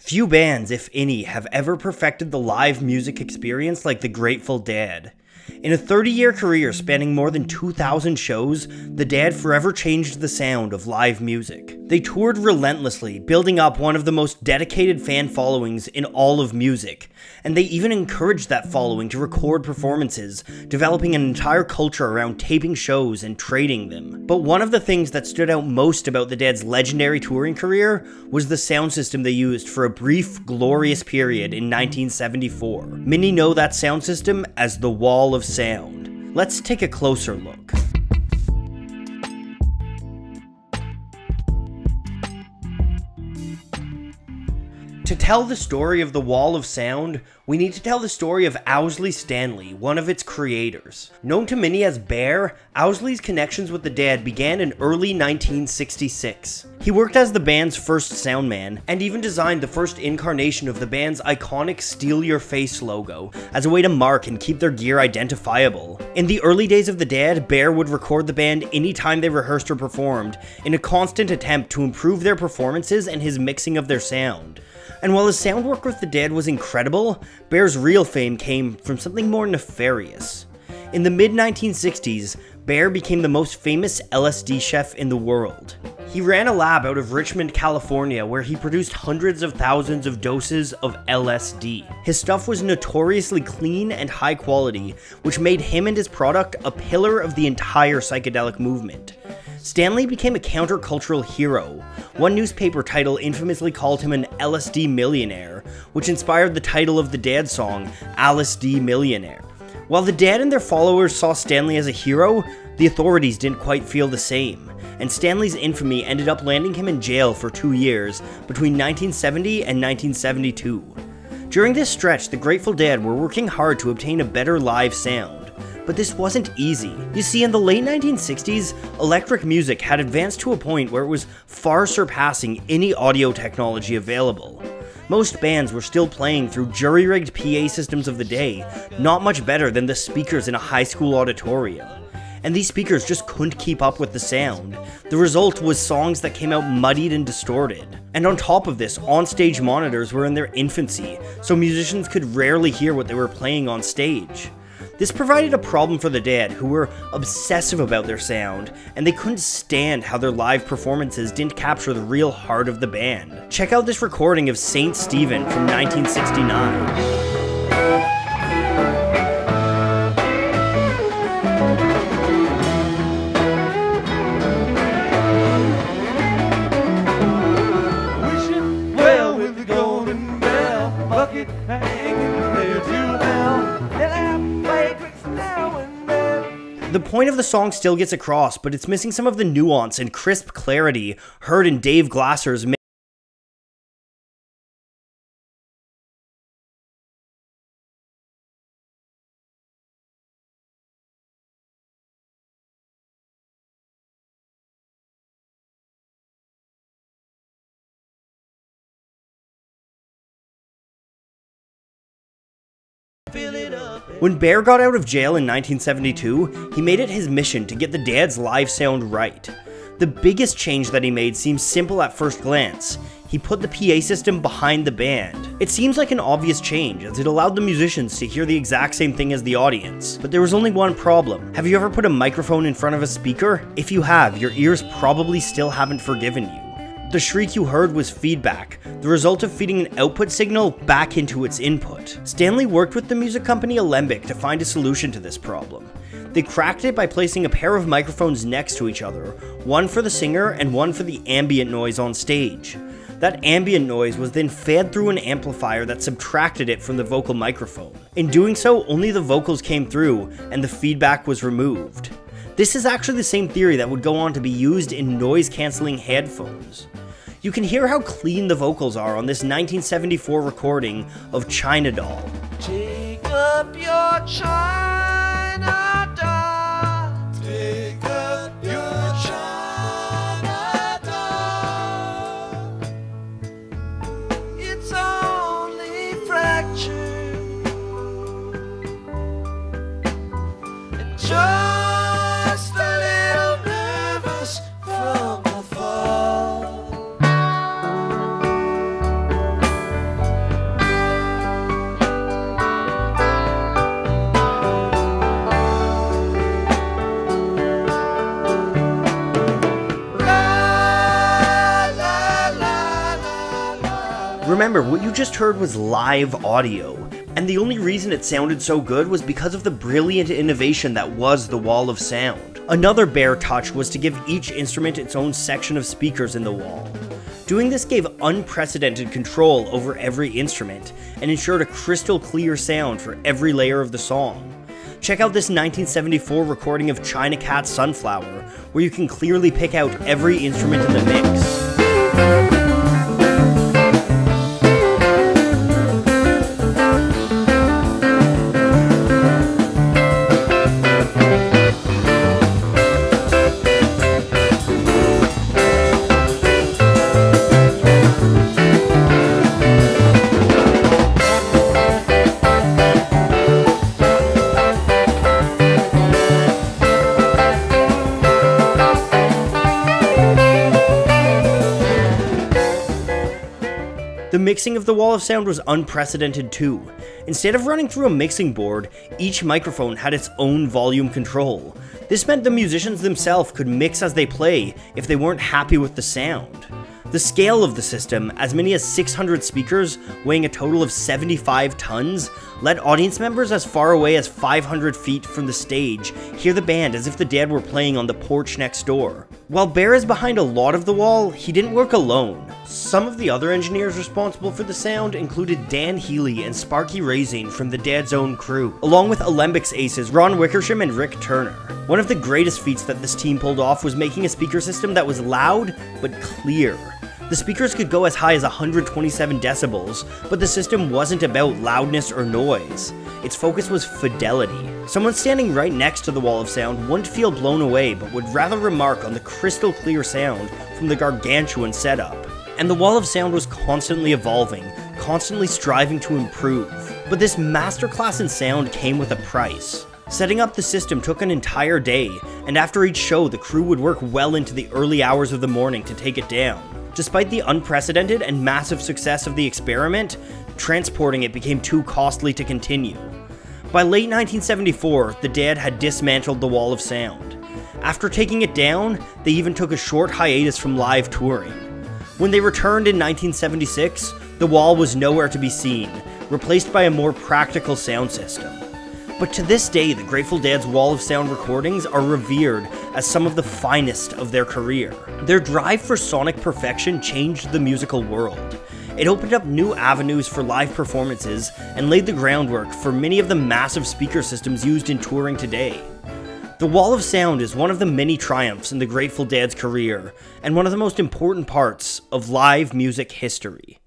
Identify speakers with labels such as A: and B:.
A: Few bands, if any, have ever perfected the live music experience like the Grateful Dead. In a 30-year career spanning more than 2,000 shows, the Dead forever changed the sound of live music. They toured relentlessly, building up one of the most dedicated fan followings in all of music, and they even encouraged that following to record performances, developing an entire culture around taping shows and trading them. But one of the things that stood out most about the Dead's legendary touring career was the sound system they used for a brief, glorious period in 1974. Many know that sound system as the Wall of Sound. Let's take a closer look. To tell the story of the Wall of Sound, we need to tell the story of Owsley Stanley, one of its creators. Known to many as Bear, Owsley's connections with the Dead began in early 1966. He worked as the band's first soundman, and even designed the first incarnation of the band's iconic Steal Your Face logo, as a way to mark and keep their gear identifiable. In the early days of the Dead, Bear would record the band anytime they rehearsed or performed, in a constant attempt to improve their performances and his mixing of their sound. And while his sound work with the Dead was incredible, Bear's real fame came from something more nefarious. In the mid-1960s, Bear became the most famous LSD chef in the world. He ran a lab out of Richmond, California, where he produced hundreds of thousands of doses of LSD. His stuff was notoriously clean and high quality, which made him and his product a pillar of the entire psychedelic movement. Stanley became a countercultural hero. One newspaper title infamously called him an LSD millionaire, which inspired the title of the Dead song, LSD Millionaire. While the Dead and their followers saw Stanley as a hero, the authorities didn't quite feel the same, and Stanley's infamy ended up landing him in jail for 2 years, between 1970 and 1972. During this stretch, the Grateful Dead were working hard to obtain a better live sound. But this wasn't easy. You see, in the late 1960s, electric music had advanced to a point where it was far surpassing any audio technology available. Most bands were still playing through jury-rigged PA systems of the day, not much better than the speakers in a high school auditorium. And these speakers just couldn't keep up with the sound. The result was songs that came out muddied and distorted. And on top of this, onstage monitors were in their infancy, so musicians could rarely hear what they were playing on stage. This provided a problem for the Dead, who were obsessive about their sound, and they couldn't stand how their live performances didn't capture the real heart of the band. Check out this recording of Saint Stephen from 1969. The point of the song still gets across, but it's missing some of the nuance and crisp clarity heard in Dave Glasser's mix. When Bear got out of jail in 1972, he made it his mission to get the Dead's live sound right. The biggest change that he made seems simple at first glance. He put the PA system behind the band. It seems like an obvious change, as it allowed the musicians to hear the exact same thing as the audience. But there was only one problem. Have you ever put a microphone in front of a speaker? If you have, your ears probably still haven't forgiven you. The shriek you heard was feedback, the result of feeding an output signal back into its input. Stanley worked with the music company Alembic to find a solution to this problem. They cracked it by placing a pair of microphones next to each other, one for the singer and one for the ambient noise on stage. That ambient noise was then fed through an amplifier that subtracted it from the vocal microphone. In doing so, only the vocals came through, and the feedback was removed. This is actually the same theory that would go on to be used in noise-canceling headphones. You can hear how clean the vocals are on this 1974 recording of China Doll.
B: Take up your China doll. Take up your China doll. It's only fractured. And just a little nervous from the fall.
A: Remember, what you just heard was live audio, and the only reason it sounded so good was because of the brilliant innovation that was the Wall of Sound. Another Bear touch was to give each instrument its own section of speakers in the wall. Doing this gave unprecedented control over every instrument, and ensured a crystal clear sound for every layer of the song. Check out this 1974 recording of China Cat's Sunflower, where you can clearly pick out every instrument in the mix. The mixing of the Wall of Sound was unprecedented too. Instead of running through a mixing board, each microphone had its own volume control. This meant the musicians themselves could mix as they play if they weren't happy with the sound. The scale of the system, as many as 600 speakers weighing a total of 75 tons, let audience members as far away as 500 feet from the stage hear the band as if the Dead were playing on the porch next door. While Bear is behind a lot of the wall, he didn't work alone. Some of the other engineers responsible for the sound included Dan Healy and Sparky Razine from the Dead's own crew, along with Alembics aces Ron Wickersham and Rick Turner. One of the greatest feats that this team pulled off was making a speaker system that was loud, but clear. The speakers could go as high as 127 decibels, but the system wasn't about loudness or noise. Its focus was fidelity. Someone standing right next to the Wall of Sound wouldn't feel blown away, but would rather remark on the crystal clear sound from the gargantuan setup. And the Wall of Sound was constantly evolving, constantly striving to improve. But this masterclass in sound came with a price. Setting up the system took an entire day, and after each show the crew would work well into the early hours of the morning to take it down. Despite the unprecedented and massive success of the experiment, transporting it became too costly to continue. By late 1974, the Dead had dismantled the Wall of Sound. After taking it down, they even took a short hiatus from live touring. When they returned in 1976, the wall was nowhere to be seen, replaced by a more practical sound system. But to this day, the Grateful Dead's Wall of Sound recordings are revered as some of the finest of their career. Their drive for sonic perfection changed the musical world. It opened up new avenues for live performances and laid the groundwork for many of the massive speaker systems used in touring today. The Wall of Sound is one of the many triumphs in the Grateful Dead's career, and one of the most important parts of live music history.